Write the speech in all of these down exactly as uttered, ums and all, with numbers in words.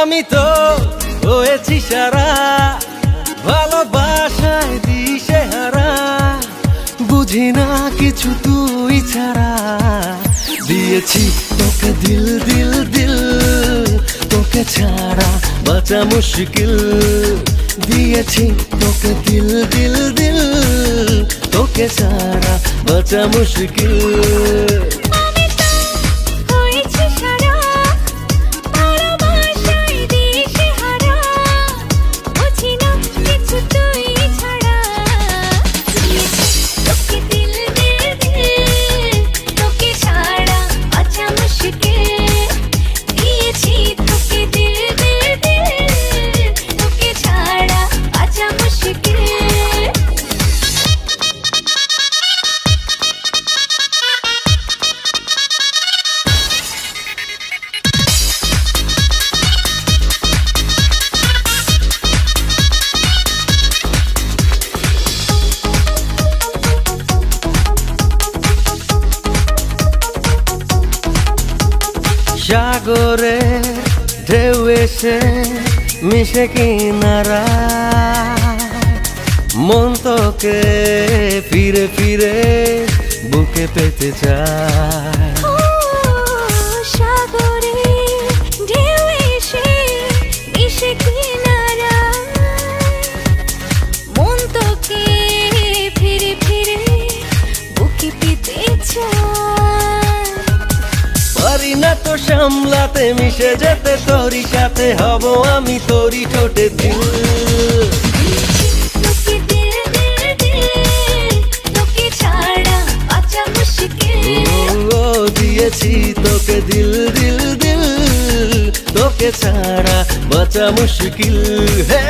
আমি তো হয়েছি সারা ভালোবাসায় দিশে হারা বুঝি না কিছু তুই ছাড়া দিয়েছি তোকে দিল দিল দিল তোকে ছাড়া বাঁচা মুশকিল দিয়েছি তোকে দিল দিল দিল তোকে ছাড়া বাঁচা মুশকিল সাগরে ঢেউ এসে মিশে কিনারা মন তোকে ফিরে ফিরে বুকে পেতে চায় সাগরে ঢেউ এসে মিশে কিনারা মন তোকে ফিরে ফিরে বুকে পেতে চায় পারি না তো সামলাতে মিশে যেতে তোরই সাথে হব আমি তোরই ঠোঁটে দিল তোকে দিল দিল দিল তোকে ছাড়া বাঁচা মুশকিল ও দিয়েছি তোকে দিল দিল দিল তোকে ছাড়া বাঁচা মুশকিল হে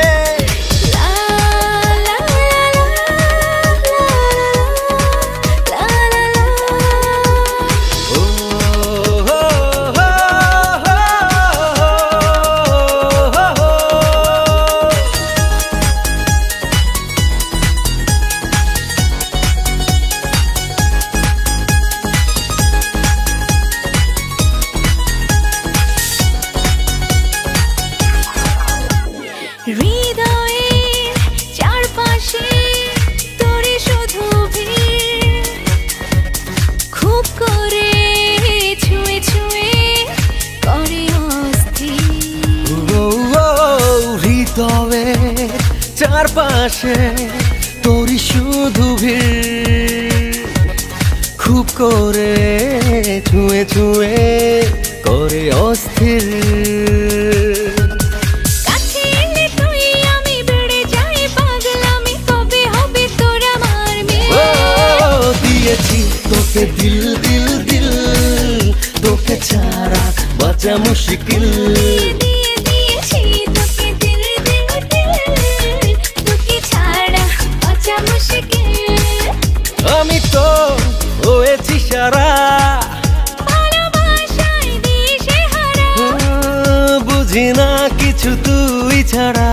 হৃদয়ের চারপাশে তোরে শুধু ভিড় খুব করে ছুঁয়ে ছুঁয়ে করে অস্থির হৃদয়ের চারপাশে তোরই শুধু ভিড় খুব করে ছুঁয়ে ছুঁয়ে করে অস্থির তোকে দিল দিল দিল তোকে ছাড়া বাঁচা মুশকিল দিয়ে দিয়েছি তোকে দিল দিল দিল তোকে ছাড়া বাঁচা মুশকিল আমি তো হয়েছি সারা ভালোবাসায় দিশে হারা বুঝি না কিছু তুই ছাড়া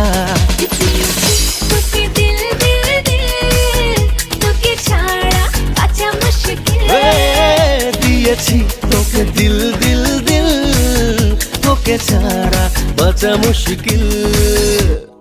তোকে দিল দিল দিল তোকে ছাড়া বাঁচা মুশকিল দিয়েছি তোকে দিল দিল দিল তোকে ছাড়া বাঁচা মুশকিল।